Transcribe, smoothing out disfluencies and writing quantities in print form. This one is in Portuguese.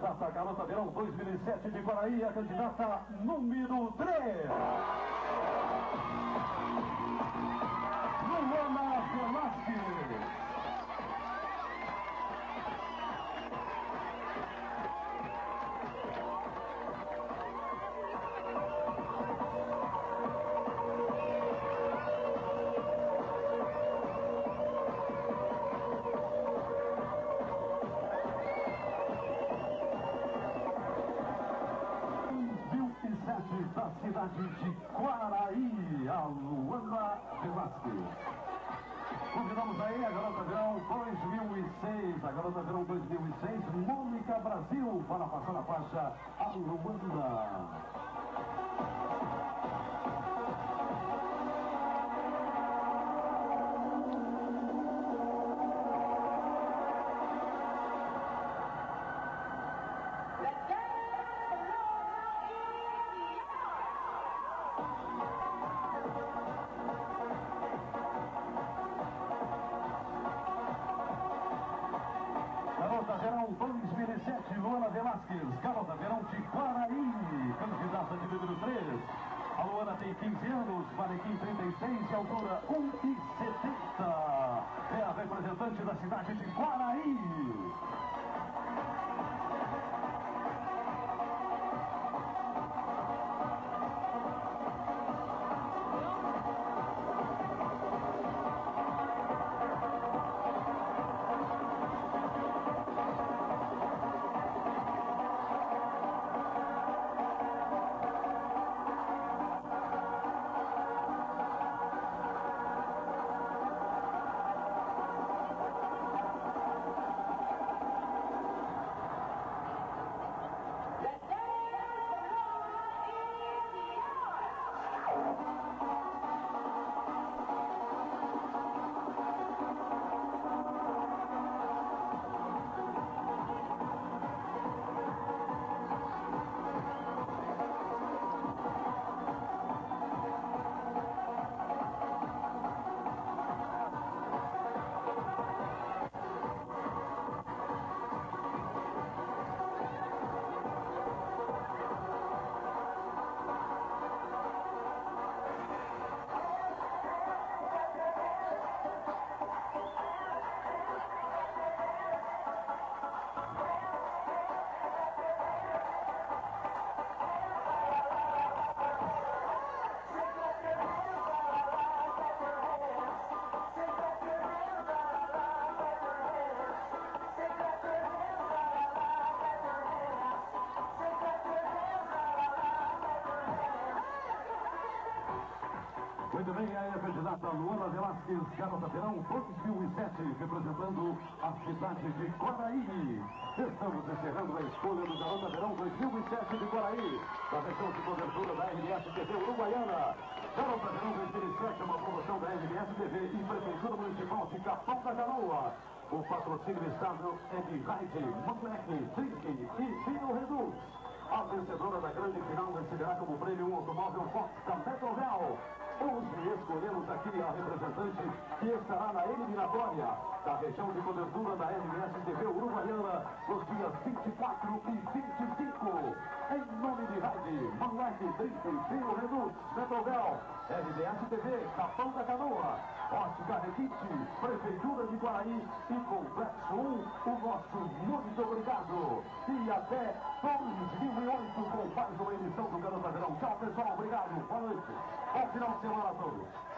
candidata a Garota Verão 2007 de Quaraí, a candidata número 3. Luana Velasquez. Da cidade de Quaraí, a Luana Velasquez. Convidamos aí a Garota Verão 2006, a Garota Verão 2006, Mônica Brasil, para passar a faixa, a Luana. Garota Verão 2007, Luana Velasquez, Garota Verão de Quaraí, candidata de número 3. A Luana tem 15 anos, manequim 36 e altura 1,70. É a representante da cidade de Quaraí. Muito bem, aí a candidata Luana Velasquez, Garota Verão 2007, representando a cidade de Quaraí. Estamos encerrando a escolha do Garota Verão 2007 de Quaraí, da região de cobertura da RBS TV Uruguaiana. Garota Verão 2007 é uma promoção da RBS TV e Prefeitura Municipal de Capão da Canoa. O patrocínio estável é de Ride, Moleque, Drink e Vinho Reduz. A vencedora da grande final receberá como prêmio um automóvel Focca Metrovel. Hoje escolhemos aqui a representante que estará na eliminatória da região de cobertura da RBS TV Uruguaiana nos dias 24 e 25. Em nome de Ride, Moleque, Drink, Vinho Reduz, Metrovel, RBS TV, Capão da Canoa, Ótica Requinte, Prefeitura de Quaraí e Complexo 1, o nosso muito obrigado. E até 2008 com mais uma edição do Garota Verão. Tchau, pessoal. Obrigado. Boa noite. Bom final de semana a todos.